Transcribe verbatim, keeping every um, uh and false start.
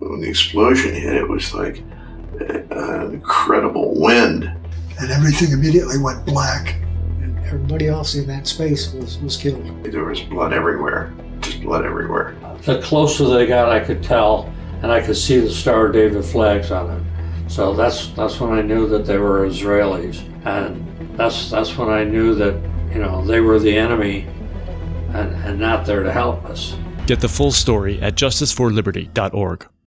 when the explosion hit, it was like an incredible wind. And everything immediately went black. And everybody else in that space was, was killed. There was blood everywhere, just blood everywhere. The closer they got, I could tell, and I could see the Star of David flags on it. So that's that's when I knew that they were Israelis, and that's that's when I knew that, you know, they were the enemy and, and not there to help us. Get the full story at justice for liberty dot org.